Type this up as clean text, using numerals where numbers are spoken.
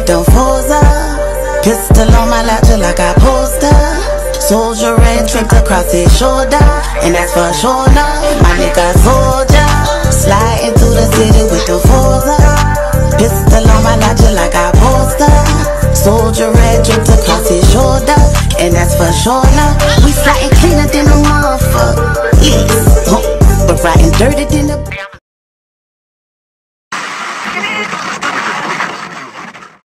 with them fours up. Pistol on my lap till I got poster. Soldier red draped across his shoulder, and that's for sure enough. My nigga soldier, sliding through the city with the fours up. Pistol on my lap till I got poster. Soldier red draped across his shoulder, and that's for sure enough. We sliding cleaner than a motherfucker, yes, but riding dirty than a